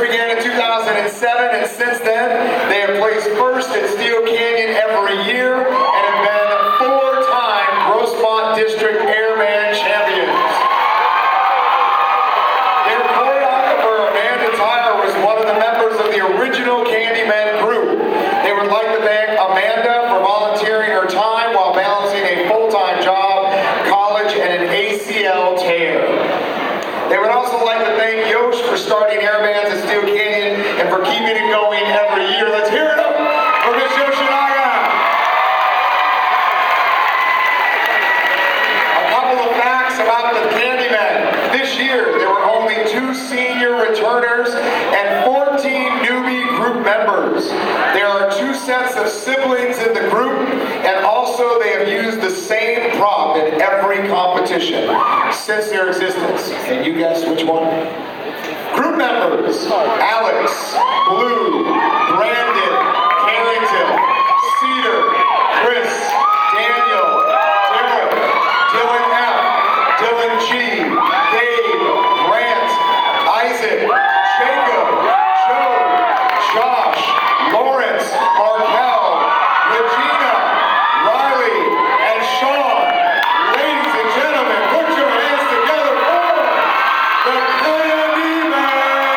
began in 2007, and since then, they have placed first at Steel Canyon every year and have been four-time Grossmont District Airman champions. Their choreographer, Amanda Tyler, was one of the members of the original Candyman group. They would like to thank Amanda for volunteering her time while balancing a full-time job, college, and an ACL tear. They would also like to thank Yosh for starting Air Bands at Steel Canyon and for keeping it going every year. Let's hear it up for Ms. Yoshinaga. A couple of facts about the Candymen. This year, there were only 2 senior returners and 14 newbie group members. There are 2 sets of siblings in the group, and also they have used the same prop in every competition since their existence. Can you guess which one? Group members: Alex, Blue, Brandon, Carrington, Cedar, Chris, Daniel, Derek, Dylan F, Dylan G, Dave, Grant, Isaac, Jacob, Joe, Josh, Lawrence, Markel, Regina, Riley, and Sean. Ladies and gentlemen, put your hands together for the Candyman!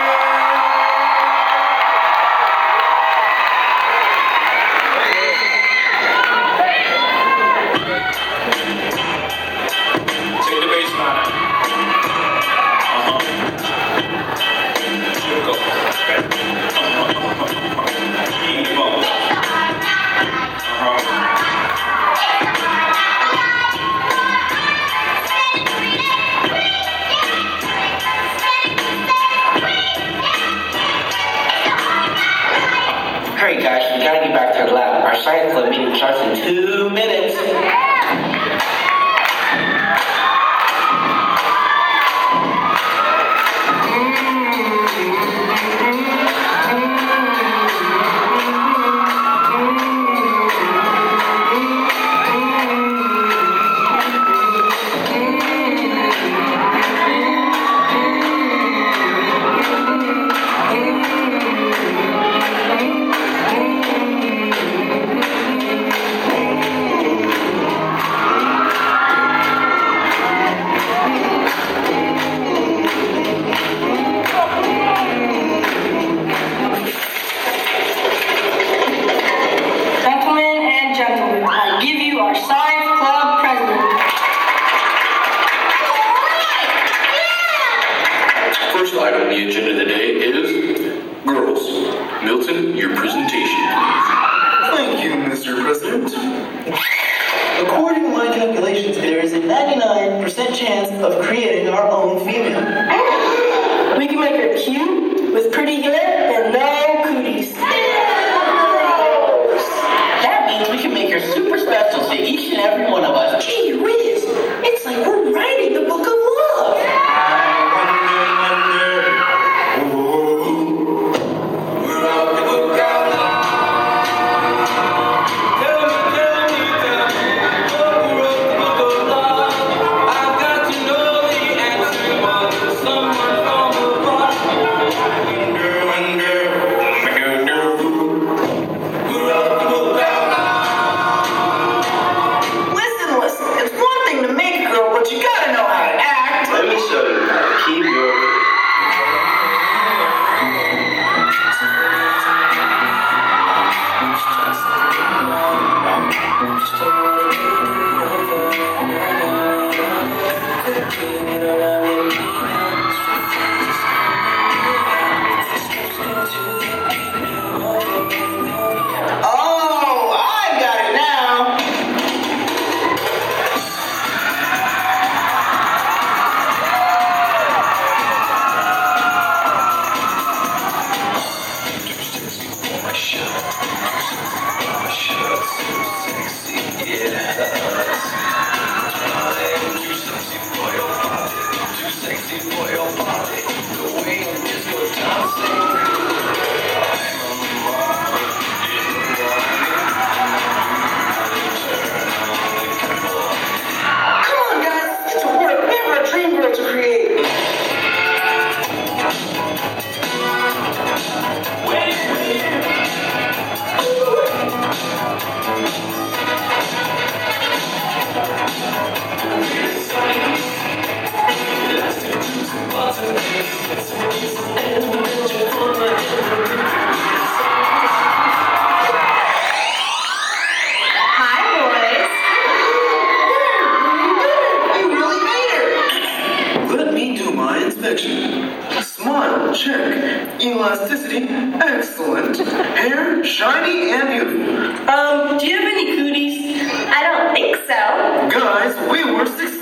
Take the bass line. Here we go. Okay. Keep on. Hurry guys, we gotta get back to the lab. Our science club meeting starts in 2 minutes. First item on the agenda today is girls. Milton, your presentation, please. Thank you, Mr. President. According to my calculations, there is a 99% chance of creating our own female. We can make her cute, with pretty hair, and no cooties. That means we can make her super special to each and every one of us. Gee whiz, it's like we're writing the book of love. Hi, boys. You really made her! Let me do my inspection. Smile, check. Elasticity, excellent. Hair, shiny and beautiful. Do you have any cooties? I don't think so. Guys, we were successful.